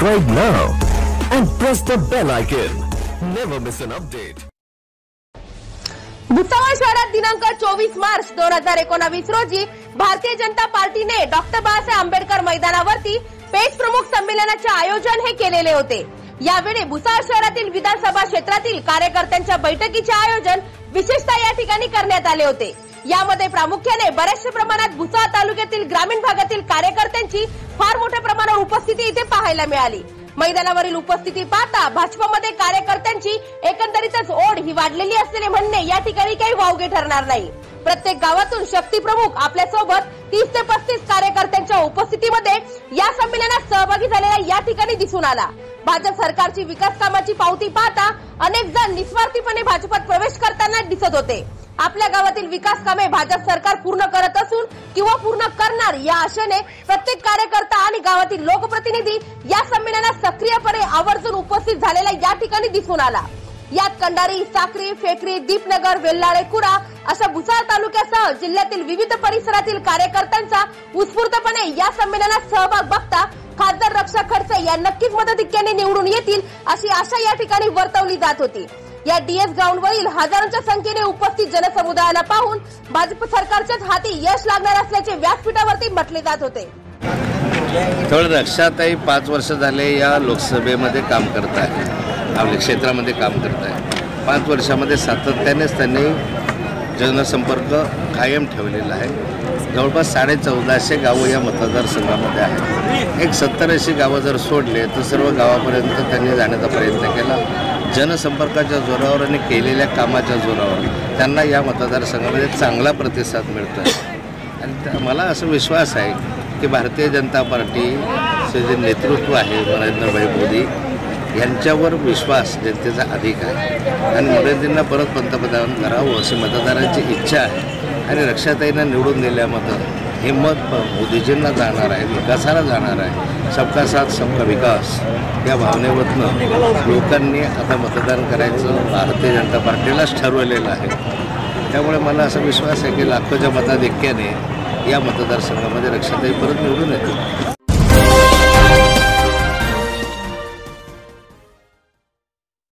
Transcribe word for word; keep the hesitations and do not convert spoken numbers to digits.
Subscribe now and press the bell icon. Never miss an update. Bhusawal शहरात दिनांक चोवीस मार्च दोन हजार एकोणावीस रोजी भारतीय जनता पार्टीने डॉक्टर बाबासाहेब आंबेडकर मैदानावरती पेठ प्रमुख संमेलनाचे आयोजन हे केलेले होते। यावेळी भुसावळ शहरातील विधानसभा क्षेत्रातील कार्यकर्त्यांच्या बैठकीचे आयोजन विशेषतः या ठिकाणी करण्यात आले होते। यामध्ये प्रामुख्याने बऱ्याचशा प्रमाणात भुसावळ तालुक्यातील ग्रामीण भागातील कार्यकर्त्यांची फार मोठ्या प्रमाणावर उपस्थिती इथे पाहायला मिळाली। मैदानावरील उपस्थिती पाहता भाजपमध्ये कार्यकर्त्यांची एकंदरीतच ओढ ही वाढलेली असलेले म्हणणे या ठिकाणी काही वावगे ठरणार नाही। प्रत्येक गावातून शक्ती प्रमुख आपल्या सोबत तीस ते पस्तीस कार्यकर्त्यांच्या उपस्थितीमध्ये या संमेलनात सहभागी झालेला या ठिकाणी दिसून आला। भाजप सरकारची विकास कामाची पावती पाहता अनेक जण निस्वार्थीपणे भाजपात प्रवेश करताना दिसत होते। आपल्या गावातील विकास कामे भाजप सरकार पूर्ण करत असून किंवा पूर्ण करणार या आशेने प्रत्येक कार्यकर्ता आणि गावातील लोकप्रतिनिधी या संमेलनात सक्रियपणे आवर्जून उपस्थित झालेला या ठिकाणी दिसून आला। यात कंडारी, साक्री, फेकरी, दीपनगर, वेल्लाळे, कुरा अशा भुसावळ तालुक्यासह जिल्ह्यातील विविध परिसरातील कार्यकर्त्यांचा उत्स्फूर्तपणे या संमेलनात सहभाग बघता खासदार रक्षा खडसे या नक्कीच मताधिक्याने निवडून येतील अशी आशा या ठिकाणी वर्तवली जात होती। या डीएस ग्राउंडवरील हजारोंच्या संख्येने उपस्थित जनसमुदायाला पाहून भाजप सरकारच्याच हाती यश लागणार असल्याचे व्यासपीठावरती म्हटले जात होते। थोडं रक्षाताई पाच वर्ष झाले या लोकसभेमध्ये काम करत आहे, आपल्या क्षेत्रामध्ये काम करत आहे। पाच वर्षामध्ये सातत्यानेच त्यांनी जनसंपर्क कायम ठेवलेला आहे। जवळपास साडे चौदाशे गावं या मतदारसंघामध्ये आहेत। एक सत्तर ऐंशी गावं जर सोडले तर सर्व गावापर्यंत त्यांनी जाण्याचा प्रयत्न केला। जनसंपर्काच्या जोरावर आणि केलेल्या कामाच्या जोरावर त्यांना या मतदारसंघामध्ये चांगला प्रतिसाद मिळतो आहे। आणि मला असं विश्वास आहे की भारतीय जनता पार्टीचे जे नेतृत्व आहे नरेंद्रभाई मोदी यांच्यावर विश्वास जनतेचा अधिक आहे आणि मोदींना परत पंतप्रधान करावं अशी मतदारांची इच्छा आहे। आणि रक्षाताईंना निवडून दिल्यामधून हे मत मोदीजींना जाणार आहे, विकासाला जाणार आहे। सबका साथ सबका विकास या भावनेवरनं लोकांनी आता मतदान करायचं भारतीय जनता पार्टीलाच ठरवलेलं आहे। त्यामुळे मला असा विश्वास आहे की लाखोच्या मताधिक्याने या मतदारसंघामध्ये रक्षाताई परत निवडून येतील।